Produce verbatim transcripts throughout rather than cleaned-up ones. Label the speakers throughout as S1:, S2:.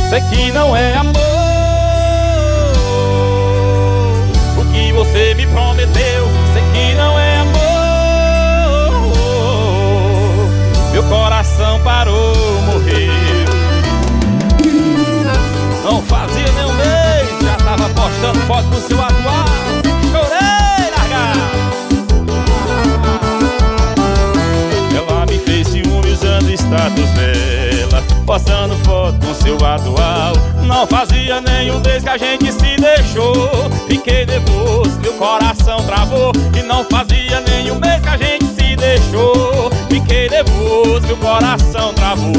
S1: sei que não é amor. O que você me prometeu, sei que não é amor. Meu coração parou, morreu. Não fazia nem um mês, já tava postando foto no seu atual. Chorei, largado. Ela me fez ciúme usando o status dela, postando foto com seu atual. Não fazia nem um mês que a gente se deixou. Fiquei nervoso, meu coração travou. E não fazia nem um mês que a gente se deixou. Fiquei nervoso, meu coração travou.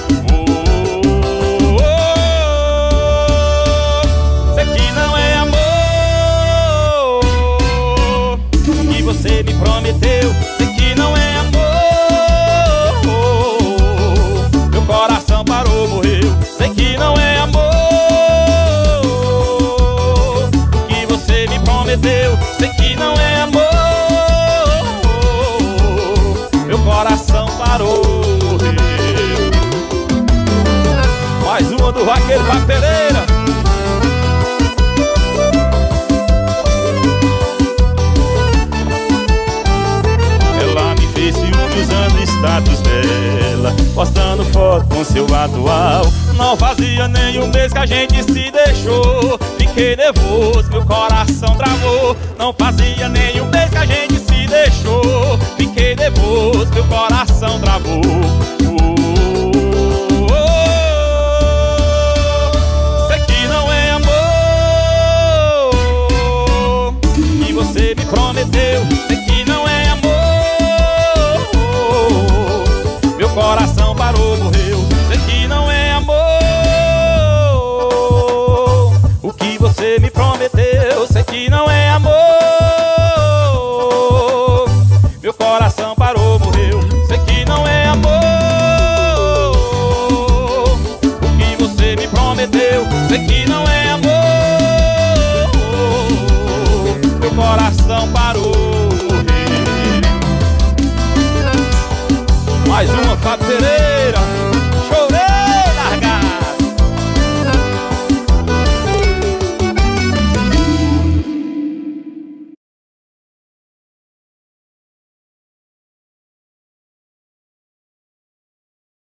S1: Você me prometeu, sei que não é amor. Meu coração parou, morreu, sei que não é amor. O que você me prometeu, sei que não é amor. Meu coração parou, morreu. Mais uma do Vaqueiro Fábio Pereira. Usando status dela, postando foto com seu atual. Não fazia nem um mês que a gente se deixou. Fiquei nervoso, meu coração travou. Não fazia nem um mês que a gente se deixou. Fiquei nervoso, meu coração travou. Sei que não é amor. E você me prometeu, sei que não é amor. Meu coração parou, morreu, sei que não é amor. O que você me prometeu, sei que não é amor. Meu coração parou, morreu, sei que não é amor. O que você me prometeu, sei que não é amor. Meu coração parou, morreu. Mais uma, Fábio Pereira.